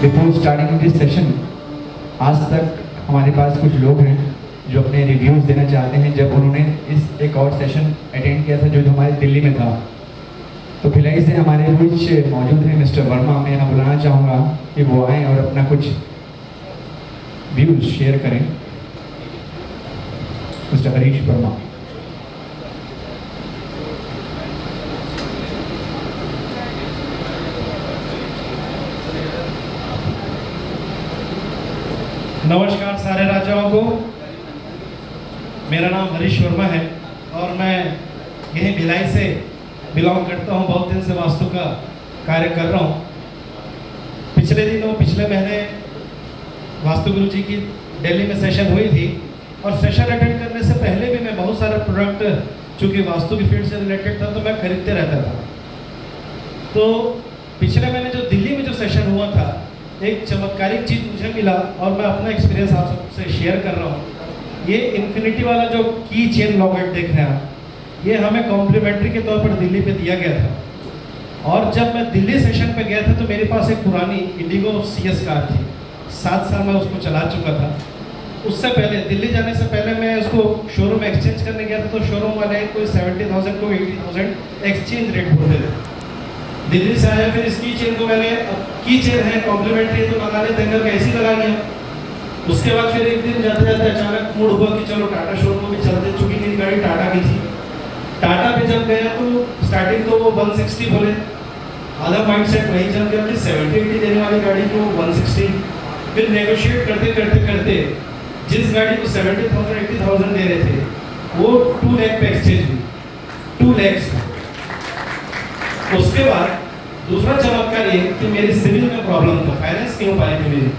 Before starting this session, आज तक हमारे पास कुछ लोग हैं जो अपने रिव्यूज़ देना चाहते हैं जब उन्होंने इस एक और सेशन अटेंड किया था जो हमारे दिल्ली में था। तो भिलाई से हमारे कुछ मौजूद हैं मिस्टर वर्मा, मैं यहाँ बुलाना चाहूँगा कि वो आएँ और अपना कुछ व्यूज़ शेयर करें। मिस्टर हरीश वर्मा। नमस्कार सारे राजाओं को। मेरा नाम हरीश वर्मा है और मैं यहीं भिलाई से बिलोंग करता हूं। बहुत दिन से वास्तु का कार्य कर रहा हूं। पिछले महीने वास्तु गुरु जी की दिल्ली में सेशन हुई थी और सेशन अटेंड करने से पहले भी मैं बहुत सारे प्रोडक्ट चूँकि वास्तु की फील्ड से रिलेटेड था तो मैं खरीदते रहता था। तो पिछले महीने जो दिल्ली में जो सेशन हुआ था, एक चमत्कारिक चीज़ मुझे मिला और मैं अपना एक्सपीरियंस आप सबसे शेयर कर रहा हूँ। ये इन्फिनिटी वाला जो की चेन लॉकेट देख रहे हैं आप, ये हमें कॉम्प्लीमेंट्री के तौर पर दिल्ली पे दिया गया था। और जब मैं दिल्ली सेशन पे गया था तो मेरे पास एक पुरानी इंडिगो CS कार थी। 7 साल मैं उसको चला चुका था। उससे पहले दिल्ली जाने से पहले मैं उसको शोरूम एक्सचेंज करने गया था तो शोरूम वाले कोई 70,000 को 80,000 एक्सचेंज रेट बोलते थे। दिल्ली से आया, फिर इसकी चेन को मैंने की चेन है कॉम्प्लीमेंट्री तो लगाने देंगे कैसी लगा लिया। उसके बाद फिर एक दिन जाते जाते अचानक मूड हुआ कि चलो टाटा शोरूम में चलते, चूँकि मेरी गाड़ी टाटा की थी। टाटा पे जब गया तो स्टार्टिंग तो वो 160 बोले, आधा माइंड सेट वही चल गया कि 70-80 देने वाली गाड़ी को 160। फिर नेगोशिएट करते करते करते जिस गाड़ी को 70,000-80,000 दे रहे थे वो 2 लाख पे एक्सचेंज हुई, 2 लाख। उसके बाद दूसरा चमत्कार ये कि मेरी सिविल में प्रॉब्लम था, फाइनेंस नहीं हो पाई थी मेरी।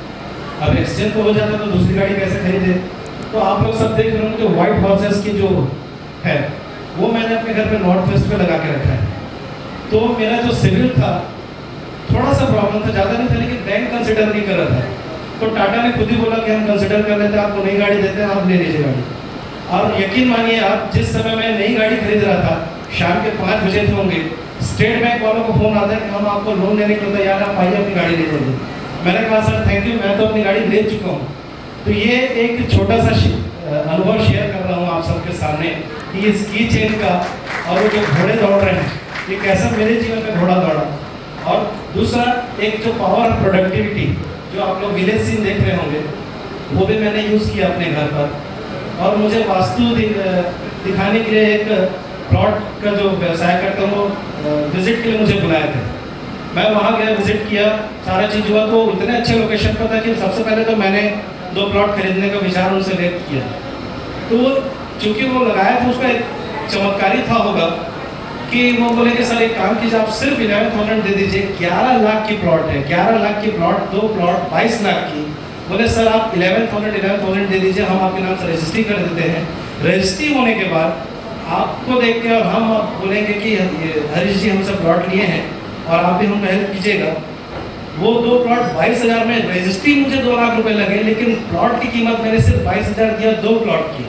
अब एक्सचेंज तो हो जाता तो दूसरी गाड़ी कैसे खरीदे। तो आप लोग सब देख रहे होंगे जो व्हाइट हॉर्सेस की जो है वो मैंने अपने घर पे नॉर्थ वेस्ट पे लगा के रखा है। तो मेरा जो सिविल था थोड़ा सा प्रॉब्लम था, ज़्यादा नहीं था, लेकिन बैंक कंसिडर नहीं कर रहा था। तो टाटा ने खुद ही बोला कि हम कंसिडर कर लेते हैं, आपको नई गाड़ी देते हैं, आप ले लीजिए गाड़ी। और यकीन मानिए आप, जिस समय मैं नई गाड़ी खरीद रहा था शाम के 5 बजे थे होंगे, स्टेट बैंक वालों को फ़ोन आता है कि हम आपको लोन देने के लिए तैयार हैं, आप आइए अपनी गाड़ी ले लीजिए। मैंने कहा सर थैंक यू, मैं तो अपनी गाड़ी ले चुका हूँ। तो ये एक छोटा सा अनुभव शेयर कर रहा हूँ आप सबके सामने कि इस की चेन का और वो जो घोड़े दौड़ रहे हैं ये कैसा मेरे जीवन में घोड़ा दौड़ा। और दूसरा एक जो पावर और प्रोडक्टिविटी जो आप लोग विलेज सीन देख रहे होंगे वो भी मैंने यूज़ किया अपने घर पर। और मुझे वास्तु दिखाने के लिए एक प्लॉट का जो व्यवसाय करता हूँ विजिट के लिए मुझे बुलाए थे। मैं वहाँ गया, विजिट किया, सारा चीज़ हुआ। तो इतने अच्छे लोकेशन पर था कि सबसे पहले तो मैंने 2 प्लॉट खरीदने का विचार उनसे व्यक्त किया। तो चूँकि वो लगाया था उसका एक चमत्कारी था होगा कि वो बोले कि सर एक काम कीजिए, आप सिर्फ 11,000 दे दीजिए। 11 लाख की प्लॉट है, 11 लाख की प्लॉट, 2 प्लॉट 22 लाख की। बोले सर आप 11,000 दे दीजिए, हम आपके नाम से रजिस्ट्री कर देते हैं। रजिस्ट्री होने के बाद आपको देख के और हम बोलेंगे कि हरीश जी हमसे प्लॉट लिए हैं और आप भी हमको हेल्प कीजिएगा। वो 2 प्लॉट 22,000 में, रजिस्ट्री मुझे 2 लाख रुपए लगे, लेकिन प्लॉट की कीमत मैंने सिर्फ 22,000 दिया 2 प्लॉट की।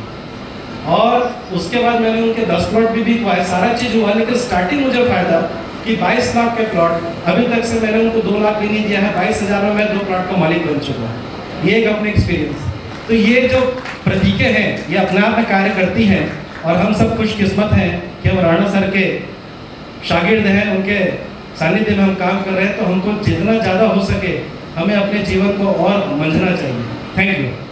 और उसके बाद मैंने उनके 10 प्लॉट भी बिकवाए, सारा चीज़ हुआ। लेकिन स्टार्टिंग मुझे फायदा कि 22 लाख के प्लॉट अभी तक से मैंने उनको 2 लाख भी नहीं दिया है, 22,000 में मैं 2 प्लॉट का मालिक बन चुका हूँ। ये एक अपने एक्सपीरियंस। तो ये जो प्रतीकें हैं ये अपने आप में कार्य करती हैं और हम सब खुशकिस्मत हैं कि हम राणा सर के शागिर्द हैं, उनके सानिध्य में हम काम कर रहे हैं। तो हमको जितना ज़्यादा हो सके हमें अपने जीवन को और मंझना चाहिए। Thank you.